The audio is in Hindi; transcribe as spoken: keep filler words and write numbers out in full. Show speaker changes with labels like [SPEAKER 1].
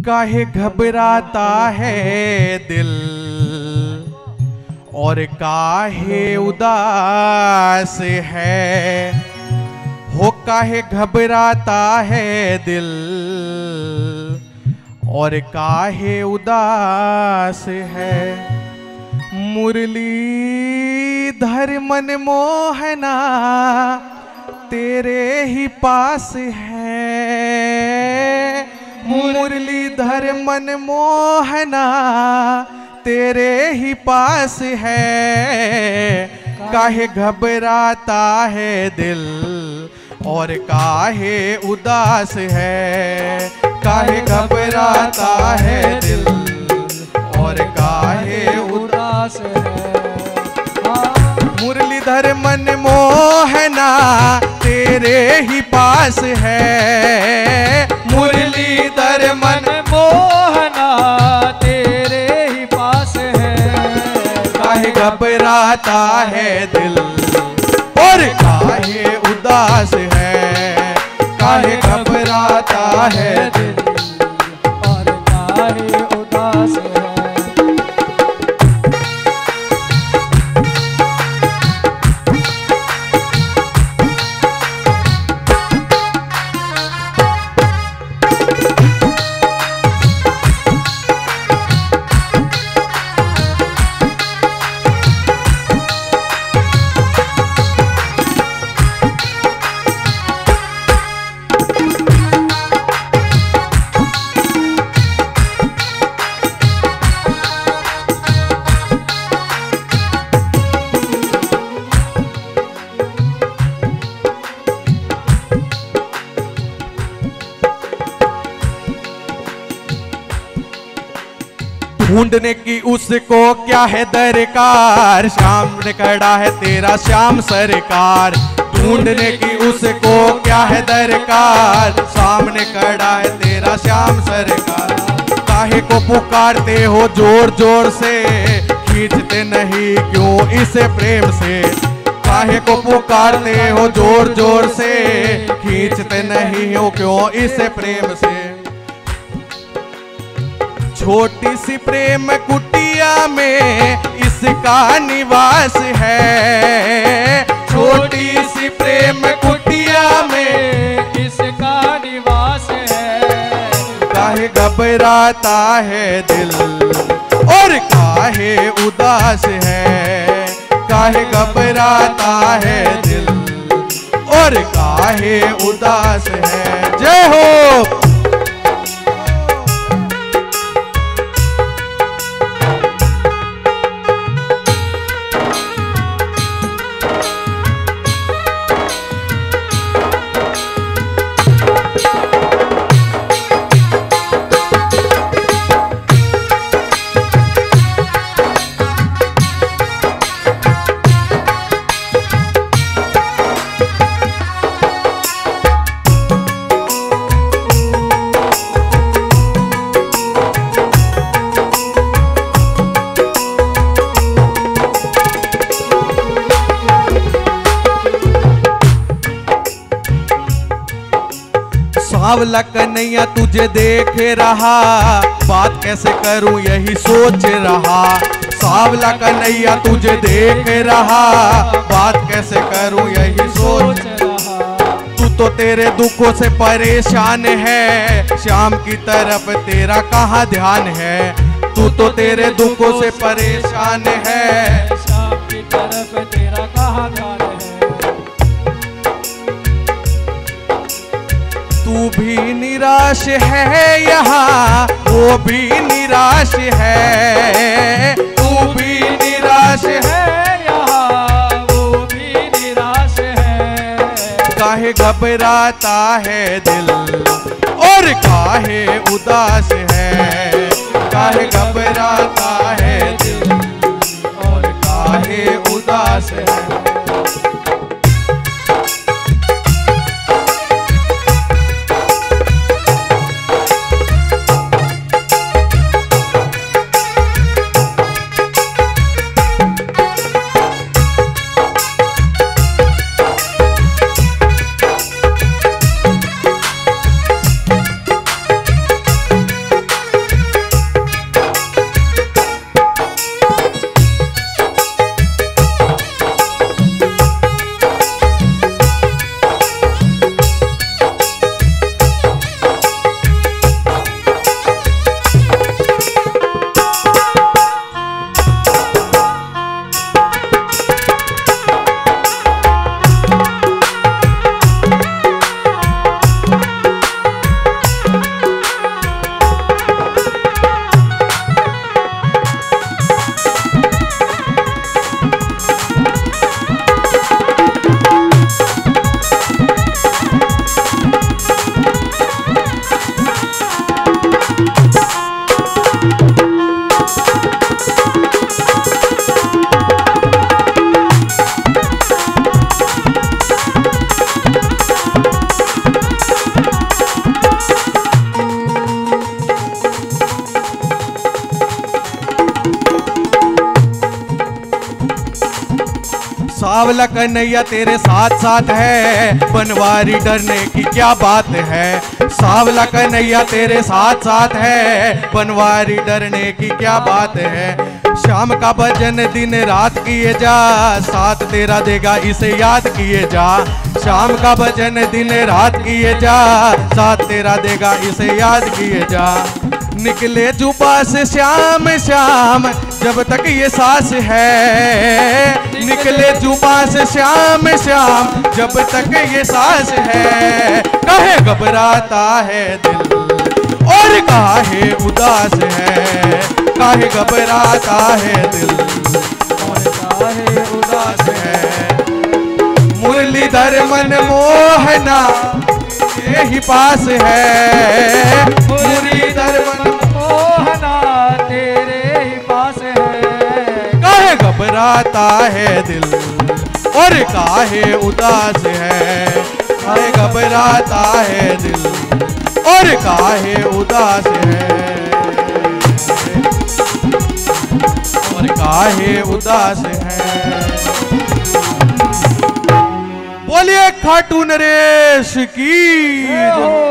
[SPEAKER 1] काहे घबराता है दिल और काहे उदास है, हो काहे घबराता है दिल और काहे उदास है। मुरलीधर मन मोहना तेरे ही पास है, मुरलीधर मन मोहना तेरे ही पास है। काहे घबराता है दिल और काहे उदास है, काहे घबराता है दिल और काहे उदास है। मुरलीधर मन मोहना तेरे ही पास है, मुरलीधर मन मोहना तेरे ही पास है। काहे घबराता है दिल और काहे उदास है, काहे घबराता है दिल और काहे उदास है। ढूंढने की उसको क्या है दरकार, सामने खड़ा है तेरा श्याम सरकार। ढूंढने की उसको क्या है दरकार, सामने खड़ा है तेरा श्याम सरकार। काहे को पुकारते हो जोर जोर से, खींचते नहीं क्यों इसे प्रेम से। काहे को पुकारते हो जोर जोर से, खींचते नहीं हो क्यों इसे प्रेम से। छोटी सी प्रेम कुटिया में इसका निवास है, छोटी सी प्रेम कुटिया में इसका निवास है। काहे घबराता है दिल और काहे उदास है, काहे घबराता है दिल और काहे उदास है। जय हो। सावला कन्हैया तुझे देख रहा, बात कैसे करूं यही सोच रहा। सावला कन्हैया तुझे देख रहा, बात कैसे करूं यही सोच रहा। तू तो तेरे दुखों से परेशान है, श्याम की तरफ तेरा कहाँ ध्यान है। तू तो तेरे दुखों से परेशान है, श्याम की तरफ तेरा कहाँ ध्यान है। तू भी निराश है यहाँ, वो भी निराश है। तू भी निराश है यहाँ, वो भी निराश है। काहे घबराता है दिल और काहे उदास है, काहे घबराता है दिल और काहे उदास है। सावला कन्हैया तेरे साथ साथ है, बनवारी डरने की क्या बात है। सावला कन्हैया तेरे साथ साथ है, बनवारी डरने की क्या बात है। शाम का भजन दिन रात किए जा, साथ तेरा देगा इसे याद किए जा। शाम का भजन दिन रात किए जा, साथ तेरा देगा इसे याद किए जा। निकले जुबा से श्याम श्याम जब तक ये सांस है, निकले जुबा से श्याम श्याम जब तक ये सांस है। काहे घबराता है दिल और काहे उदास है, काहे घबराता है दिल और काहे उदास है। मुरलीधर मन मोहना यही पास है, मुरलीधर मन मोहना तेरे ही पास है। काहे घबराता है दिल और काहे उदास है, काहे घबराता है दिल और काहे उदास है, और काहे उदास है। बोलिए खाटू नरेश की।